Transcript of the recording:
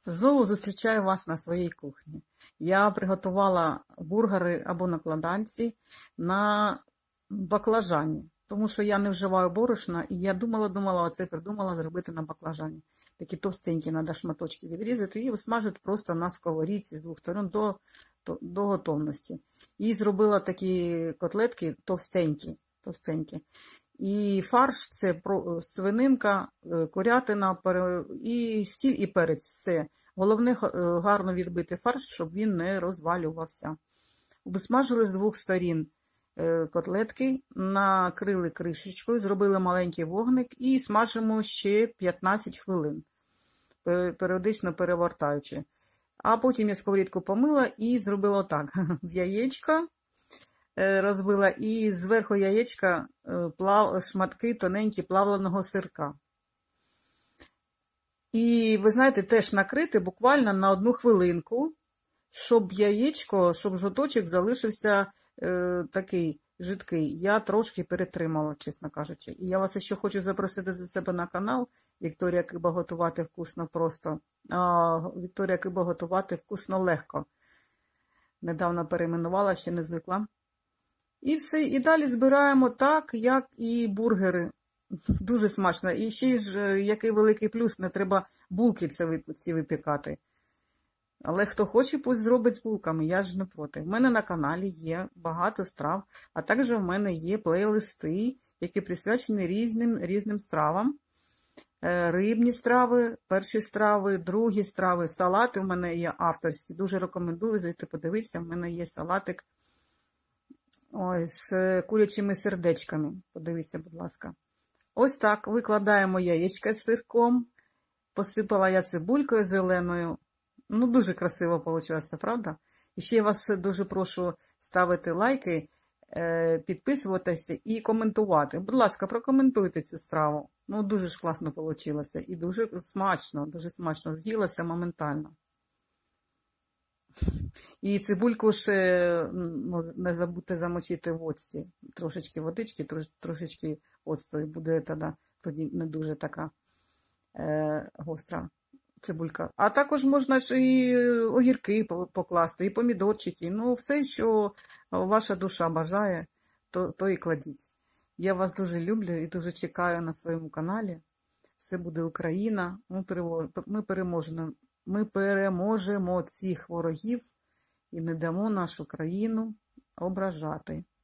Знову зустрічаю вас на своїй кухні. Я приготувала бургери або накладанці на баклажані, тому що я не вживаю борошна, і я думала, оце придумала зробити на баклажані. Такі товстенькі, треба шматочки відрізати і смажити просто на сковорідці з двох сторон до готовності. І зробила такі котлетки товстенькі. І фарш – це свининка, курятина, і сіль, і перець, все. Головне гарно відбити фарш, щоб він не розвалювався. Обсмажили з двох сторін котлетки, накрили кришечкою, зробили маленький вогник і смажимо ще 15 хвилин, періодично перевертаючи. А потім я сковорідку помила і зробила так. Яєчко розбила і зверху яєчка шматки тоненькі плавленого сирка. І, ви знаєте, теж накрити буквально на 1 хвилинку, щоб щоб жовточок залишився такий жидкий. Я трошки перетримала, чесно кажучи. І я вас ще хочу запросити за себе на канал Вікторія Киба готувати вкусно просто. Вікторія Киба готувати вкусно легко. Недавно перейменувала, ще не звикла. І все, і далі збираємо так, як і бургери. Дуже смачно. І ще ж, який великий плюс, не треба булки ці випікати. Але хто хоче, пусть зробить з булками, я ж не проти. В мене на каналі є багато страв, а також в мене є плейлисти, які присвячені різним стравам. Рибні страви, перші страви, другі страви, салати в мене є авторські. Дуже рекомендую зайти подивитися, в мене є салатик з курячими сердечками. Подивіться, будь ласка. Ось так, викладаємо яєчко з сирком, посипала я цибулькою зеленою. Ну, дуже красиво вийшло, правда? І ще я вас дуже прошу ставити лайки, підписуватися і коментувати. Будь ласка, прокоментуйте цю страву. Ну, дуже ж класно вийшло і дуже смачно, з'їлося моментально. І цибульку ще не забудьте замочити в оцті. Трошечки водички, трошечки оцту, і буде тоді не дуже така гостра цибулька. А також можна ж і огірки покласти, і помідорчики. Ну, все, що ваша душа бажає, то і кладіть. Я вас дуже люблю і дуже чекаю на своєму каналі. Все буде Україна. Ми переможемо цих ворогів і не дамо нашу країну ображати.